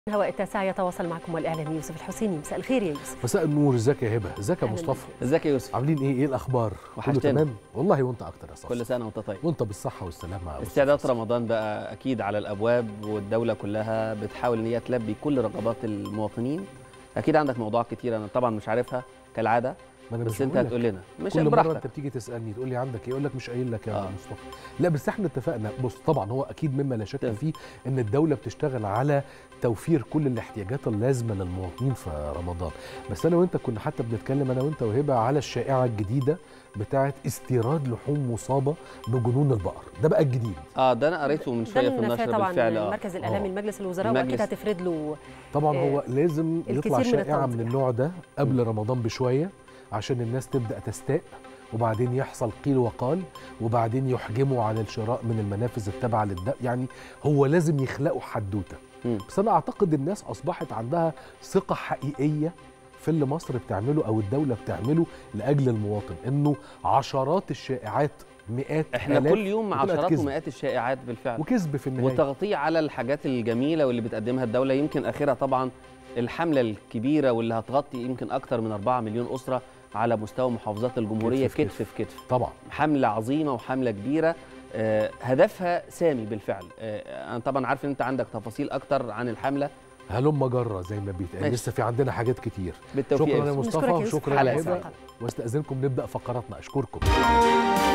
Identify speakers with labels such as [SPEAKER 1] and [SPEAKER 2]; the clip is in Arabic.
[SPEAKER 1] هواء التاسعة يتواصل معكم والإعلامي يوسف الحسيني. مساء الخير يا يوسف.
[SPEAKER 2] مساء النور. ازيك يا هبه؟ ازيك يا مصطفى؟
[SPEAKER 3] ازيك يا يوسف؟
[SPEAKER 2] عاملين ايه الاخبار؟ كله تمام والله، وانت اكتر يا صاحبي.
[SPEAKER 3] كل سنه وانت طيب
[SPEAKER 2] وانت بالصحه والسلامه.
[SPEAKER 3] استعدادات رمضان بقى اكيد على الابواب، والدوله كلها بتحاول ان هي تلبي كل رغبات المواطنين. اكيد عندك موضوعات كتير انا طبعا مش عارفها كالعاده، بس انت هتقول لنا. مش
[SPEAKER 2] كل
[SPEAKER 3] براحتك.
[SPEAKER 2] مره انت بتيجي تسالني تقول لي عندك ايه، اقول لك مش قايل لك يا مصطفى. لا بس احنا اتفقنا. بص طبعا هو اكيد مما لا شك فيه ان الدوله بتشتغل على توفير كل الاحتياجات اللازمه للمواطنين في رمضان، بس انا وانت كنا حتى بنتكلم انا وانت وهبه على الشائعه الجديده بتاعه استيراد لحوم مصابه بجنون البقر. ده بقى الجديد.
[SPEAKER 3] ده انا قريته من شويه في النشر بالفعل.
[SPEAKER 1] طبعا المركز الاعلامي لمجلس الوزراء واكيد هتفرد له.
[SPEAKER 2] طبعا هو لازم يطلع شائعه من النوع ده قبل رمضان بشويه عشان الناس تبدأ تستاء، وبعدين يحصل قيل وقال، وبعدين يحجموا على الشراء من المنافذ التابعة للدولة. يعني هو لازم يخلقوا حدوتة. بس أنا أعتقد الناس أصبحت عندها ثقة حقيقية في اللي مصر بتعمله أو الدولة بتعمله لأجل المواطن، إنه عشرات الشائعات، مئات،
[SPEAKER 3] احنا كل يوم عشرات ومئات الشائعات بالفعل،
[SPEAKER 2] وكذب في النهاية،
[SPEAKER 3] وتغطية على الحاجات الجميلة واللي بتقدمها الدولة. يمكن آخرها طبعا الحملة الكبيرة واللي هتغطي يمكن أكتر من 4 مليون أسرة على مستوى محافظات الجمهورية، كتف في كتف.
[SPEAKER 2] طبعا
[SPEAKER 3] حملة عظيمة وحملة كبيرة، هدفها سامي بالفعل. أنا طبعا عارف إن أنت عندك تفاصيل أكتر عن الحملة.
[SPEAKER 2] هلم جرة زي ما بيتقال، لسه في عندنا حاجات كتير.
[SPEAKER 3] بالتوفيق.
[SPEAKER 2] شكرا يا مصطفى وشكرا يا هبه، واستأذنكم نبدأ فقراتنا. أشكركم.